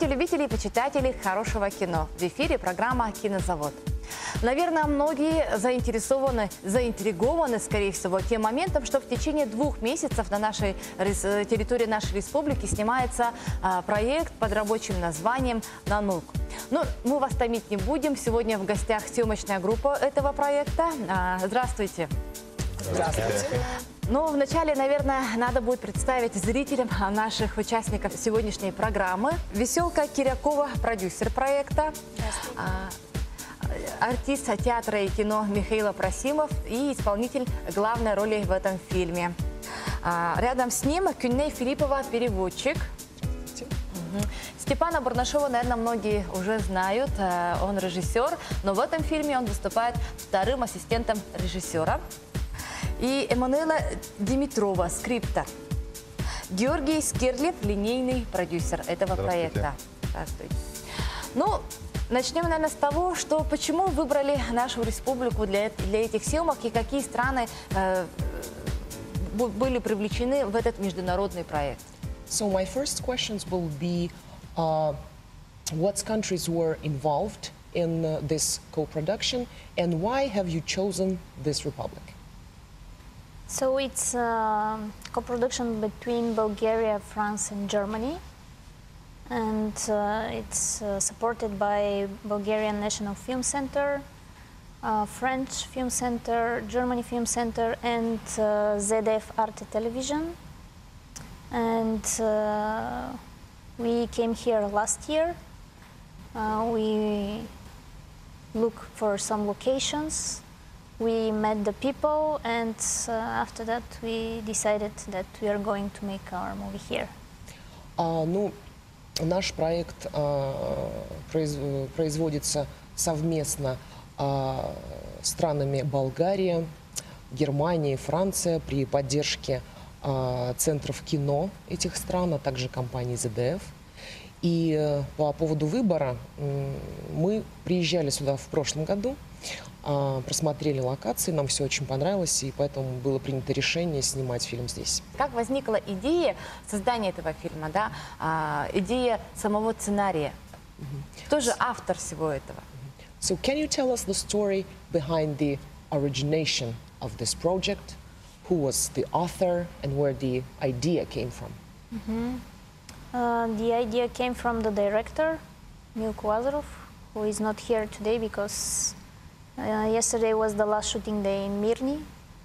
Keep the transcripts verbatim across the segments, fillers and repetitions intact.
Здравствуйте, любители и почитатели хорошего кино. В эфире программа «Кинозавод». Наверное, многие заинтересованы, заинтригованы, скорее всего, тем моментом, что в течение двух месяцев на нашей территории нашей республики снимается а, проект под рабочим названием «Нанук». Но мы вас томить не будем. Сегодня в гостях съемочная группа этого проекта. А, здравствуйте. Здравствуйте. Ну, вначале, наверное, надо будет представить зрителям наших участников сегодняшней программы. Веселка Кирякова, продюсер проекта. А, артист театра и кино Михаил Просимов и исполнитель главной роли в этом фильме. А, рядом с ним Кюнней Филиппова, переводчик. Угу. Степана Барнашова, наверное, многие уже знают. Он режиссер, но в этом фильме он выступает вторым ассистентом режиссера. И Эммануэла Димитрова, скриптор. Георгий Скирлев, линейный продюсер этого проекта. Здравствуйте. Ну, начнем, наверное, с того, что почему выбрали нашу республику для, для этих съемок и какие страны э, были привлечены в этот международный проект. So my first questions will be, uh, what countries were involved in uh, this co-production and why have you chosen this republic? So it's a co-production between Bulgaria, France and Germany. And uh, it's uh, supported by Bulgarian National Film Center, uh, French Film Center, Germany Film Center, and uh, Z D F Arte Television. And uh, we came here last year. Uh, we look for some locations. We met the people, and uh, after that we decided that we are going to make our movie here. Uh, ну, Наш проект э, произ, производится совместно э, странами Болгария, Германия, Франция при поддержке э, центров кино этих стран, а также компании Z D F. И э, по поводу выбора э, мы приезжали сюда в прошлом году, э, просмотрели локации, нам все очень понравилось, и поэтому было принято решение снимать фильм здесь. Как возникла идея создания этого фильма, да? а, идея самого сценария? Mm-hmm. Кто же автор всего этого? So can you tell us the story behind the origination of this project? Who was the author and where the idea came from? Mm-hmm. uh, the idea came from the director, Milko Lazarov, who is not here today because uh, yesterday was the last shooting day in Mirny.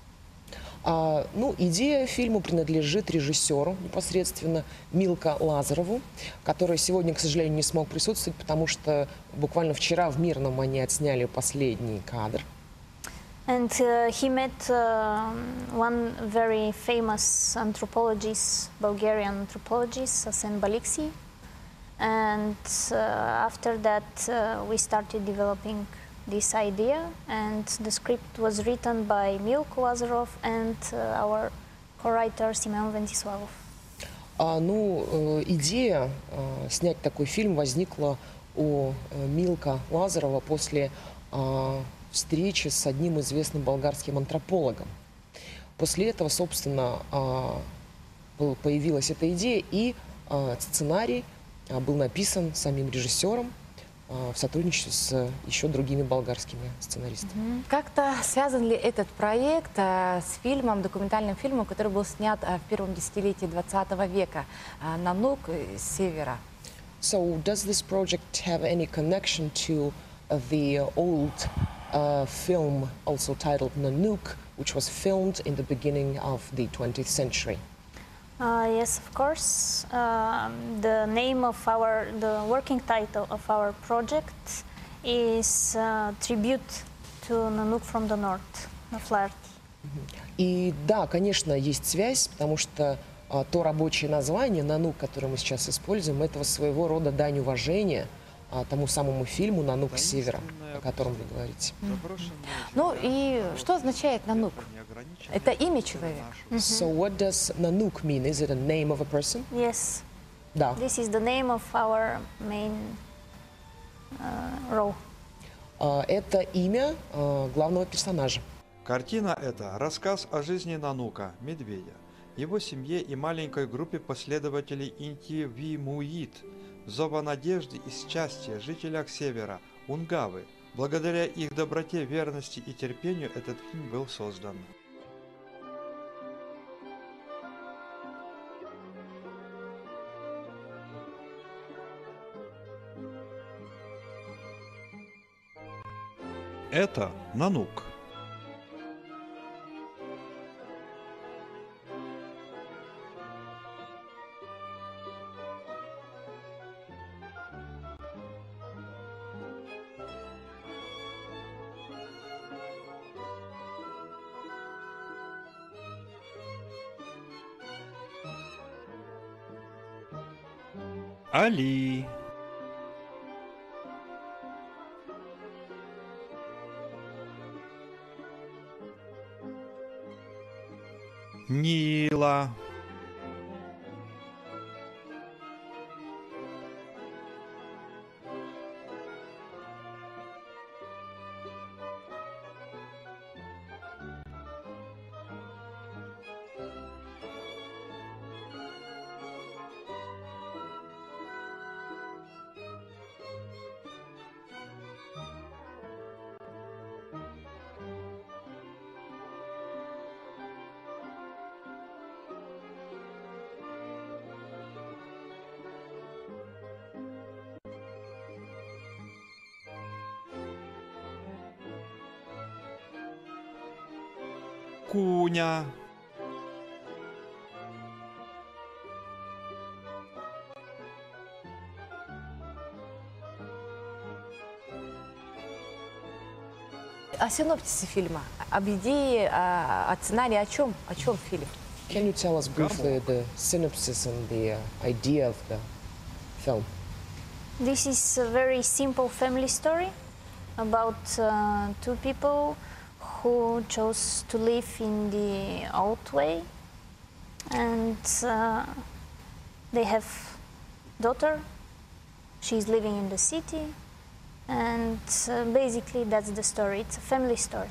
А, ну, идея фильма принадлежит режиссеру непосредственно Милко Лазарову, который сегодня, к сожалению, не смог присутствовать, потому что буквально вчера в Мирном они отсняли последний кадр. And uh, he met uh, one very famous anthropologist, Bulgarian anthropologist, Asen Baliksi. And uh, after that uh, we started developing this idea, and the script was written by Milko Lazarov and uh, our co-writer Simeon Ventislavov. А, ну, э, идея э, снять такой фильм возникла у э, Милка Лазарова после э, встречи с одним известным болгарским антропологом. После этого, собственно, э, появилась эта идея, и э, сценарий э, был написан самим режиссером в сотрудничестве с еще другими болгарскими сценаристами. Как-то связан ли этот проект а, с фильмом, документальным фильмом, который был снят а, в первом десятилетии двадцатого века, а, «Нанук» с севера? So, does this project have any connection to uh, the old uh, film, also titled Nanook, which was filmed in the beginning of the twentieth century? Uh, yes, of course. Um, the name of our, the working title of our project is uh, Tribute to Nanook from the North, на Флаерти. И да, конечно, есть связь, потому что а, то рабочее название «Нанук», которое мы сейчас используем, это своего рода дань уважения а, тому самому фильму «Нанук с севера», о котором вы говорите. Mm-hmm. Ну и что означает «Нанук»? Это имя человека. Mm-hmm. So what does Nanook mean? Is it a name of a person? Yes. Да. This is the name of our main uh, role. Uh, это имя uh, главного персонажа. Картина – это рассказ о жизни Нанука, медведя, его семье и маленькой группе последователей Инти-Ви-Муит, зова надежды и счастья жителях Севера, Унгавы. Благодаря их доброте, верности и терпению этот фильм был создан. Это Нанук. Али. Нила. Куня. О синопсисе фильма, об идее, о, о сценарии, о чем, о чем фильм? Can you tell us briefly the synopsis and the uh, idea of the film? This is a very simple family story about uh, two people who chose to live in the old way, and uh, they have daughter. She's living in the city, and uh, basically that's the story. It's a family story.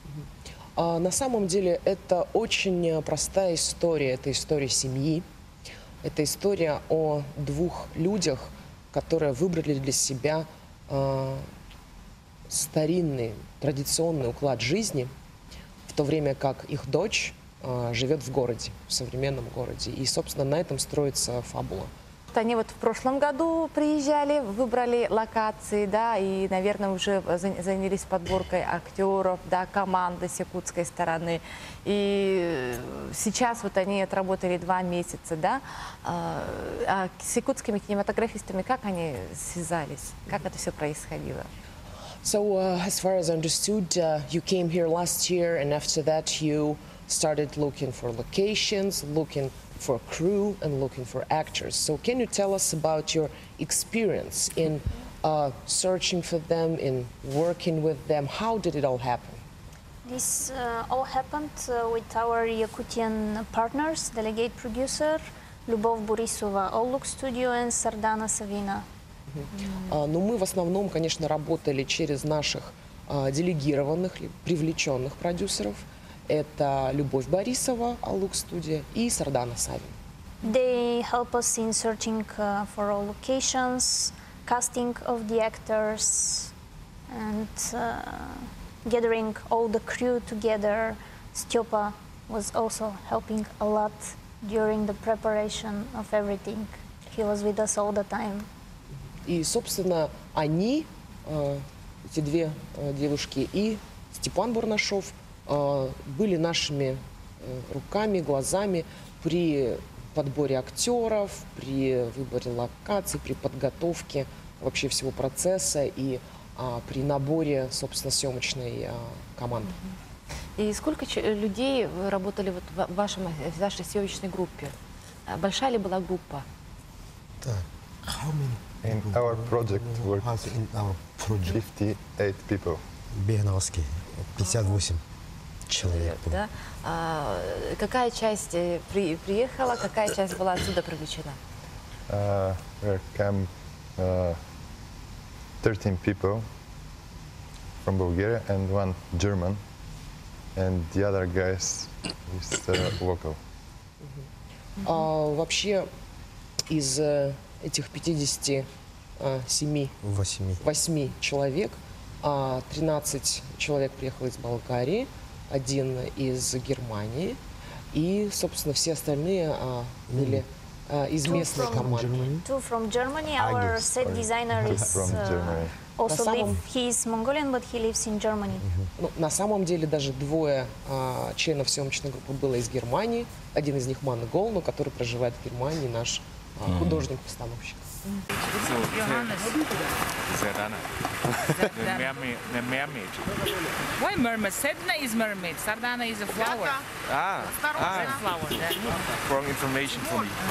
А на самом деле это очень простая история. Это история семьи. Это история о двух людях, которые выбрали для себя э, старинный, традиционный уклад жизни, в то время как их дочь э, живет в городе, в современном городе. И, собственно, на этом строится фабула. Они вот в прошлом году приезжали, выбрали локации, да, и, наверное, уже занялись подборкой актеров, да, команды с якутской стороны. И сейчас вот они отработали два месяца, да. А с якутскими кинематографистами как они связались? Как это все происходило? So, uh, as far as I understood, uh, you came here last year, and after that you started looking for locations, looking for crew, and looking for actors. So, can you tell us about your experience in uh, searching for them, in working with them? How did it all happen? This uh, all happened uh, with our Yakutian partners, delegate producer Любовь Борисова, Olluk Studio, and Sardana Savina. Uh, ну, мы в основном, конечно, работали через наших uh, делегированных, привлеченных продюсеров. Это Любовь Борисова, Olluk Studio, и Sardana Savina. They help us in searching uh, for all locations, casting of the actors, and uh, gathering all the crew together. Styopa was also helping a lot during the preparation of everything. He was with us all the time. И, собственно, они, э, эти две э, девушки, и Степан Бурнашов э, были нашими э, руками, глазами при подборе актеров, при выборе локаций, при подготовке вообще всего процесса и э, при наборе, собственно, съемочной э, команды. И сколько людей вы работали вот в, вашем, в вашей съемочной группе? Большая ли была группа? How many? In our project worked Has in our project fifty-eight people. Беновский пятьдесят восемь человек. было. Да? А, какая часть э, при, приехала, какая часть была отсюда привлечена? Uh, there came uh, thirteen people from Bulgaria and one German, and the other guys is uh, local. А, вообще из э, этих пятидесяти семи Восьми. восьми человек, а, тринадцать человек приехало из Болгарии, один из Германии, и, собственно, все остальные а, были а, из Two местной from- команды. Two from Germany. Our Agnes, set sorry. designer is From uh, Germany. also На live. самом- He is Mongolian, but he lives in Germany. Ну, на самом деле даже двое а, членов съемочной группы было из Германии. Один из них Ман Голну, который проживает в Германии, наш а, художник-постановщик. So, Zerdana. The mermaid. The mermaid. Why mermaid? Sedna is mermaid. Sardana is a flower. Ah, Red ah, flower. Yeah. wrong information for me.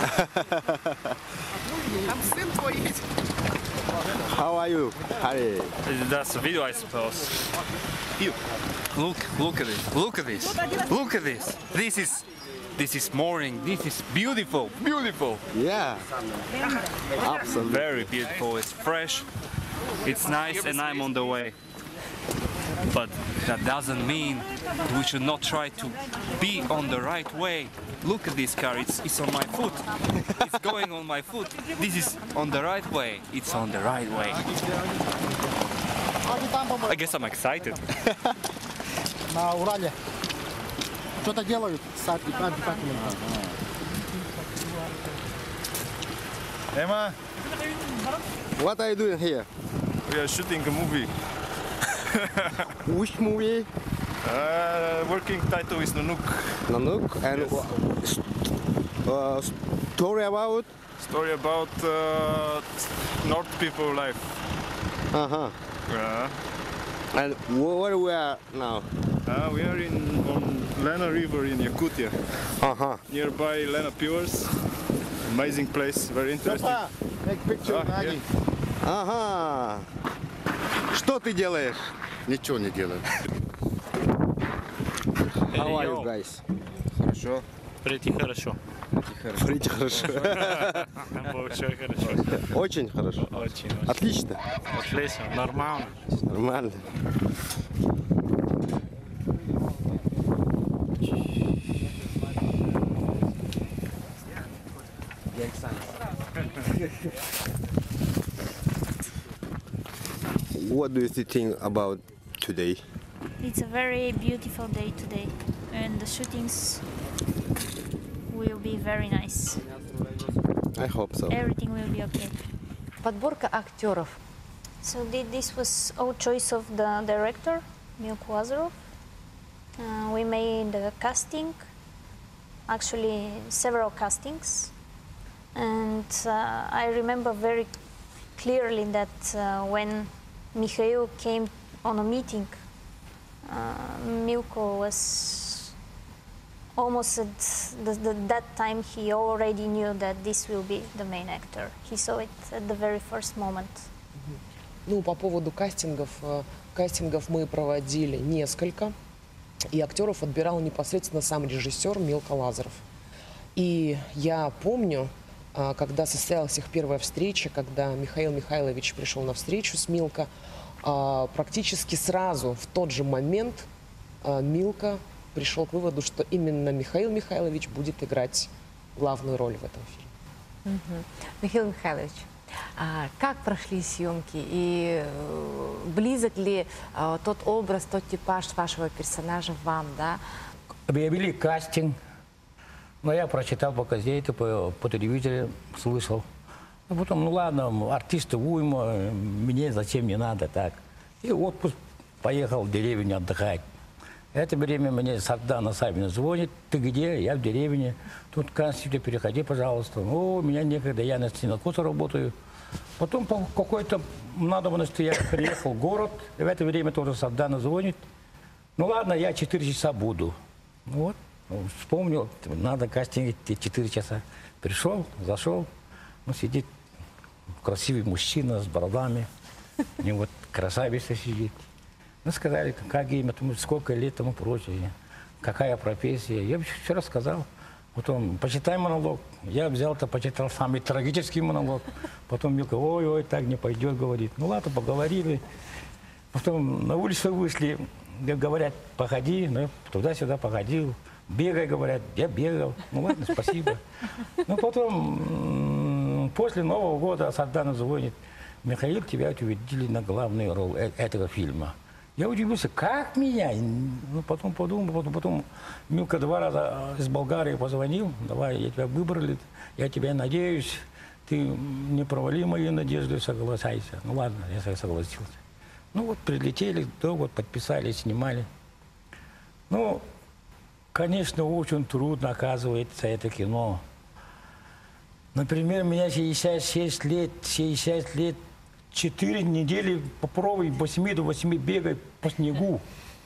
Там сын твой есть. How are you, Harry? That's a video, I suppose. You. Look, look at it. Look at this. Look at this. This is, this is morning. This is beautiful, beautiful. Yeah, absolutely. Very beautiful. It's fresh. It's nice, and I'm on the way. But that doesn't mean we should not try to be on the right way. Look at this car. It's, it's on my foot. It's going on my foot. This is on the right way. It's on the right way. I guess I'm excited. На Урале что-то делают с обитателями. Emma, What are you doing here? we are shooting a movie. Which movie? Uh, working title is Nanook. Nanook and uh, story about. Story about uh, North people life. Uh huh. Yeah. And wh- where we are now? Uh, we are in on Lena River in Yakutia, Uh huh. nearby Lena Pures. Amazing place, very interesting. Make picture, Ah, yeah. Agi. Ага. Что ты делаешь? Ничего не делают. How are you guys? Хорошо. Pretty хорошо. Pretty хорошо. Очень хорошо. Очень хорошо. Очень, Отлично. Отлично. Нормально. Нормально. What do you think about today? It's a very beautiful day today, and the shootings will be very nice. I hope so. Everything will be okay. Подборка актеров. So thi- this was our choice of the director, Milko Azarov. Uh, we made a casting, actually several castings, and uh, I remember very clearly that uh, when Mikhail came on a meeting, uh, Milko was almost at the, the, that time he already knew that this will be the main actor. He saw it at the very first moment. Ну, по поводу кастингов, э, кастингов мы проводили несколько, и актеров отбирал непосредственно сам режиссер Милко Лазаров. И я помню, э, когда состоялась их первая встреча, когда Михаил Михайлович пришел на встречу с Милко, э, практически сразу, в тот же момент, э, Милко пришел к выводу, что именно Михаил Михайлович будет играть главную роль в этом фильме. Михаил Михайлович, а как прошли съемки и э, близок ли э, тот образ, тот типаж вашего персонажа вам, да? Объявили кастинг, но я прочитал по газете, по, по телевизору, слышал. А потом, ну ладно, артисты уйма, мне зачем не надо так. И в отпуск поехал в деревню отдыхать. Это время мне Сардана Сабина звонит, ты где? Я в деревне. Тут конституция, переходи, пожалуйста. О, у меня некогда, я на стенокосе работаю. Потом по какой-то надобности я приехал в город, и в это время тоже Сардана звонит. Ну ладно, я четыре часа буду. Ну вот, ну, вспомнил, надо кастинг идти четыре часа. Пришел, зашел, ну сидит красивый мужчина с бородами, и вот красавица сидит. Ну, сказали, как имя, тому, сколько лет, тому прочее, какая профессия. Я все рассказал. Потом, почитай монолог. Я взял-то, почитал самый трагический монолог. Потом Милка, ой-ой, так не пойдет, говорит. Ну ладно, поговорили. Потом на улицу вышли, говорят, походи, ну, туда-сюда походил. Бегай, говорят, я бегал. Ну ладно, спасибо. Ну потом после Нового года Сардана звонит: Михаил, тебя увидели на главную роль э- этого фильма. Я удивился, как меня? Ну, потом подумал, потом, потом Милка два раза из Болгарии позвонил: давай, я тебя выбрали, я тебя надеюсь, ты не провали мои надежды, соглашайся. Ну ладно, я согласился. Ну вот прилетели, да, вот подписали, снимали. Ну, конечно, очень трудно, оказывается, это кино. Например, меня шестьдесят шесть лет, шестьдесят лет, четыре недели попробуй с восьми до восьми бегать по снегу.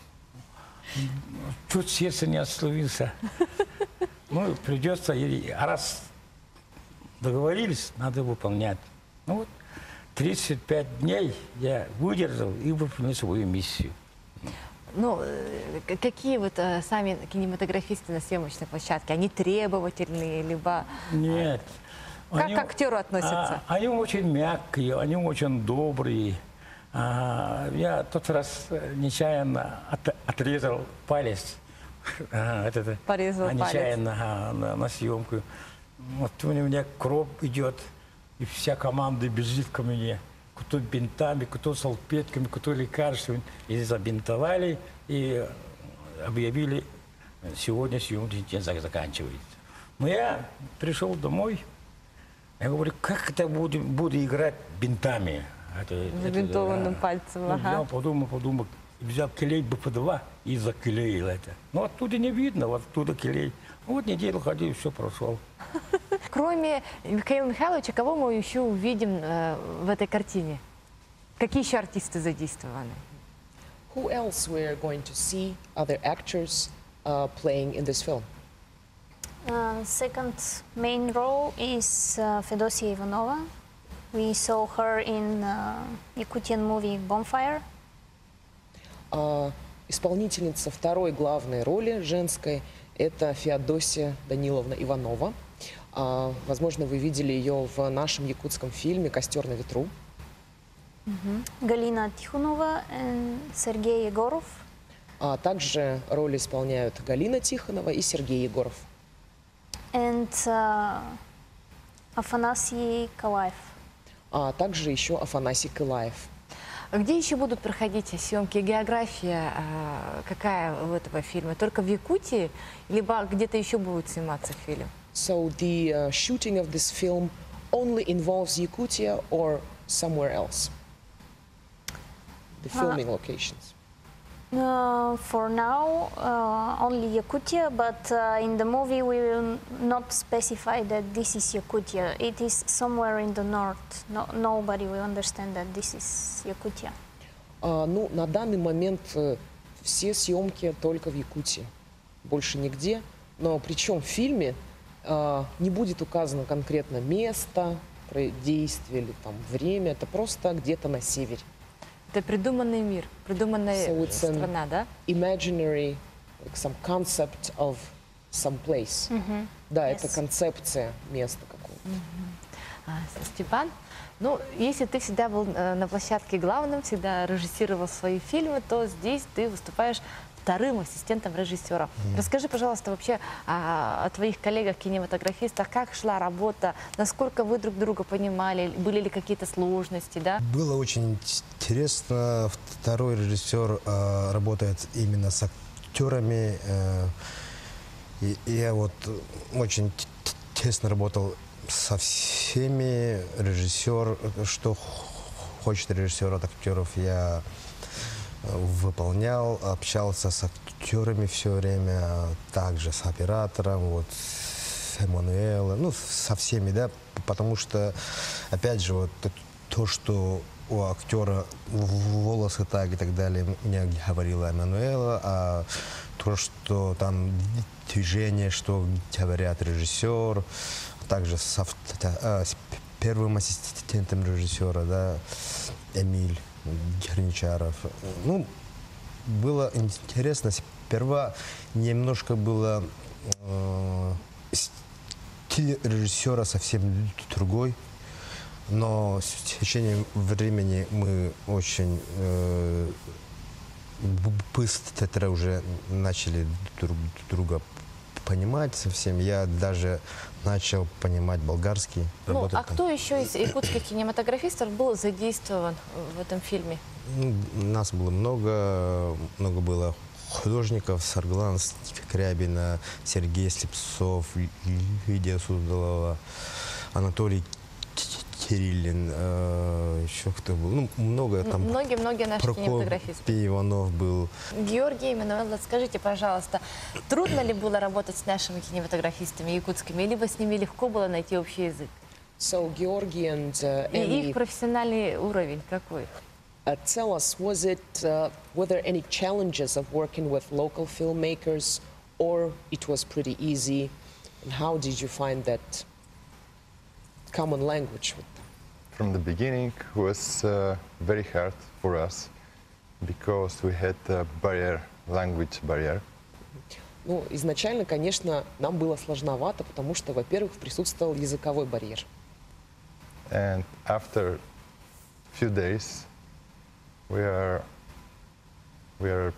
Чуть сердце не остановился. Ну, придется, раз договорились, надо выполнять. Ну вот, тридцать пять дней я выдержал и выполнил свою миссию. Ну, э, какие вот э, сами кинематографисты на съемочной площадке? Они требовательные, либо... Нет. Как Они, к актеру относятся? А, они очень мягкие, они очень добрые. А, я тот раз нечаянно от, отрезал палец. А, это, Порезал а, нечаянно а, на, на съемку. Вот у меня кровь идет, и вся команда бежит ко мне. Кто бинтами, кто салфетками, кто лекарствами. И забинтовали, и объявили: сегодня съемочный день заканчивается. Но я пришел домой. Я говорю, как это буду, буду играть бинтами? Это, Забинтованным это, пальцем, ну, ага. взял, подумал, подумал, взял клей бэ пэ два и заклеил это. Но оттуда не видно, вот оттуда клей. Вот неделю ходил, все прошел. Кроме Михаила Михайловича, кого мы еще увидим э, в этой картине? Какие еще артисты задействованы? Who else we're going to see other actors uh, playing in this film? Uh, second main role is uh, Fedosia Ivanova. We saw her in uh, Yakutian movie Bonfire. А, исполнительница второй главной роли женской – это Феодосия Даниловна Иванова. А, возможно, вы видели ее в нашем якутском фильме «Костер на ветру». Mm-hmm. Галина Тихонова и Сергей Егоров. А также роли исполняют Галина Тихонова и Сергей Егоров. And uh, Афанасий Калаев. А также еще Афанасий Кылаев. Где еще будут проходить съемки? География э, какая у этого фильма? Только в Якутии, либо где-то еще будет сниматься фильм? So the uh, shooting of this film only involves Yakutia or somewhere else? The filming uh, locations. Uh, for now, uh, only Yakutia, but uh, in the movie we will not specify that this is Yakutia. It is somewhere in the north. No, nobody will understand that this is Yakutia. Uh, ну, на данный момент uh, все съемки только в Якутии, больше нигде. Но причем в фильме uh, не будет указано конкретно место действия или там время. Это просто где-то на севере. Это придуманный мир, придуманная so страна, да? Imaginary, like some concept of some place. Mm-hmm. Да, yes. это концепция места какого-то. Mm-hmm. а, Степан, ну, если ты всегда был э, на площадке главным, всегда режиссировал свои фильмы, то здесь ты выступаешь вторым ассистентом режиссера. Mm. Расскажи, пожалуйста, вообще о, о твоих коллегах-кинематографистах, как шла работа, насколько вы друг друга понимали, были ли какие-то сложности, да? Было очень интересно. Второй режиссер э, работает именно с актерами. Э, и, и я вот очень тесно работал со всеми. Режиссер, что хочет режиссер от актеров, я выполнял, общался с актерами все время, также с оператором, вот, с Эммануэлом, ну, со всеми, да, потому что, опять же, вот то, что у актера волосы так и так далее, мне говорила Эммануэла, а то, что там движение, что говорят режиссер, также с, авто, с первым ассистентом режиссера, да, Эмиль Герничаров. Ну, было интересно. Сперва немножко было э, стиль режиссера совсем другой, но с течением времени мы очень э, быстро уже начали друг друга понимать совсем. Я даже начал понимать болгарский. Ну, работать а там. кто еще из якутских кинематографистов был задействован в этом фильме? Ну, нас было много, много было художников: Сарглан Скрябина, Сергей Слепцов, Лидия Суздалова, Анатолий Кириллин, э, еще кто был, ну, много там. Многие-многие наши Прокоп кинематографисты. Иванов был. Георгий, Эммануэлла, скажите, пожалуйста, трудно ли было работать с нашими кинематографистами якутскими, либо с ними легко было найти общий язык? So, Georgi and uh, И Emily, их профессиональный уровень какой? uh, tell us, was it, uh, were there any challenges of working with local filmmakers, or it was pretty easy? And how did you find that common language with them? From the beginning was uh, very hard for us because we had a barrier, language barrier. Ну, изначально, конечно, нам было сложновато, потому что, во-первых, присутствовал языковой барьер. And after few days, we are we are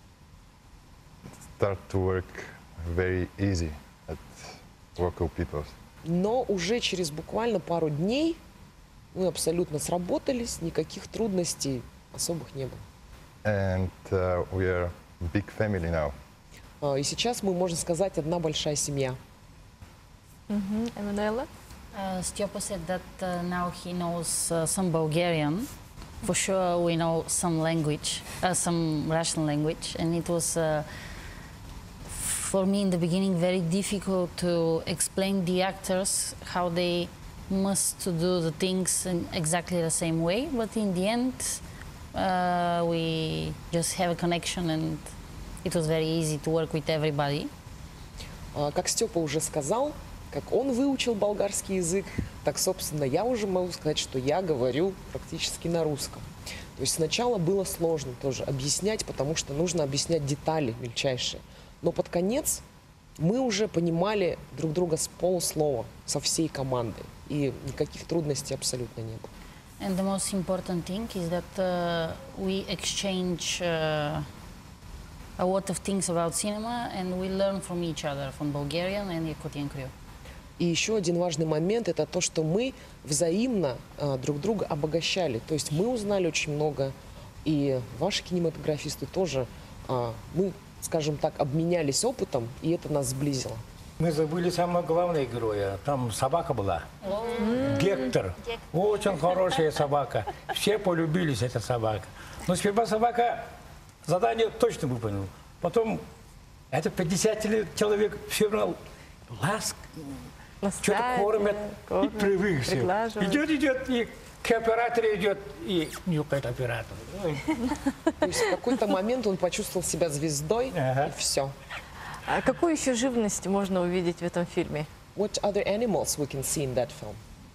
start to work very easy at local people. Но уже через буквально пару дней мы абсолютно сработались, никаких трудностей особых не было. And uh, we are a big family now. А, И сейчас мы, можно сказать, одна большая семья. Эммануэлла? Uh, Stjopa said that uh, now he knows uh, some Bulgarian. For sure, we know some language, uh, some Russian language, and it was uh, for me in the beginning very difficult to explain the actors how they must to do the things in exactly the same way. But in the end, uh, we just have a connection, and it was very easy to work with everybody. А, Как Степа уже сказал, как он выучил болгарский язык, так, собственно, я уже могу сказать, что я говорю практически на русском. То есть сначала было сложно тоже объяснять, потому что нужно объяснять детали мельчайшие. Но под конец мы уже понимали друг друга с полуслова, со всей командой. И никаких трудностей абсолютно не было. And the most important thing is that uh, we exchange uh, a lot of things about cinema, and we learn from each other, from Bulgarian and Yakutian crew. И еще один важный момент – это то, что мы взаимно а, друг друга обогащали. То есть мы узнали очень много, и ваши кинематографисты тоже. А, мы, скажем так, обменялись опытом, и это нас сблизило. Мы забыли самого главного героя. Там собака была. Гектор. Очень хорошая собака. Все полюбились, эта собака. Но сперва собака задание точно выполнил. Потом это пятьдесят человек все равно ласк, что-то кормят и привык все. Идет, идет, и к оператору идет, и нюхает оператор. То есть в какой-то момент он почувствовал себя звездой, и все. А какую еще живность можно увидеть в этом фильме? What other animals we can see in that film?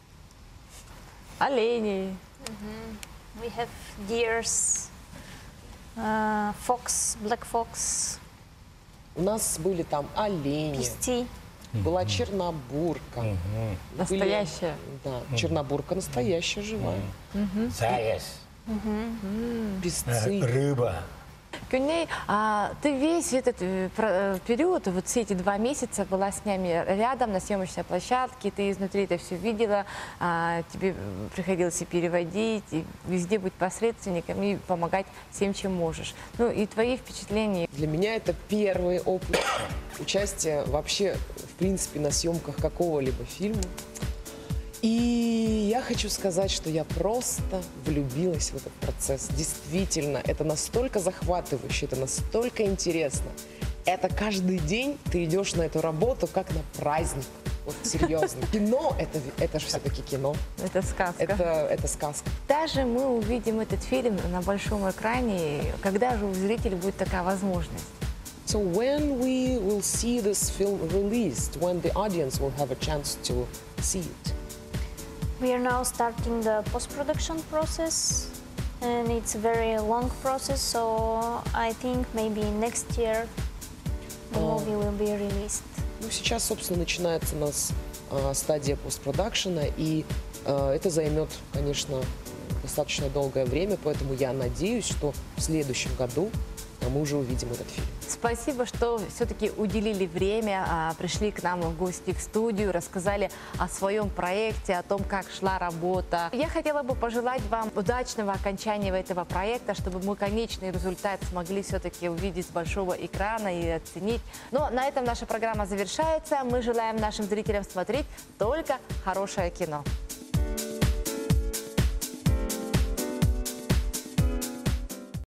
Олени. Mm-hmm. We have deers, uh, fox, black fox. У нас были там олени, Писти. была чернобурка. Были- Настоящая. Да, чернобурка настоящая, живая. Заяц, Песцы. рыба. Кюней, а ты весь этот э, про- э, период, вот все эти два месяца была с нами рядом на съемочной площадке, ты изнутри это все видела, а, тебе м, приходилось и переводить, и везде быть посредственником и помогать всем, чем можешь. Ну и твои впечатления. Для меня это первый опыт участия вообще, в принципе, на съемках какого-либо фильма. И я хочу сказать, что я просто влюбилась в этот процесс. Действительно, это настолько захватывающе, это настолько интересно. Это каждый день ты идешь на эту работу как на праздник. Вот серьезно. Кино это, это же все-таки кино. Это сказка. Это, это сказка. Даже мы увидим этот фильм на большом экране, когда же у зрителя будет такая возможность? So when we will see this film released, when the audience will have a chance to see it? We are now starting the post-production process, and it's a very long process, so I think maybe next year the Oh. movie will be released. Ну, сейчас, собственно, начинается у нас а, стадия постпродакшена, и а, это займет, конечно, достаточно долгое время, поэтому я надеюсь, что в следующем году мы уже увидим этот фильм. Спасибо, что все-таки уделили время, а, пришли к нам в гости в студию, рассказали о своем проекте, о том, как шла работа. Я хотела бы пожелать вам удачного окончания этого проекта, чтобы мы конечный результат смогли все-таки увидеть с большого экрана и оценить. Но на этом наша программа завершается. Мы желаем нашим зрителям смотреть только хорошее кино.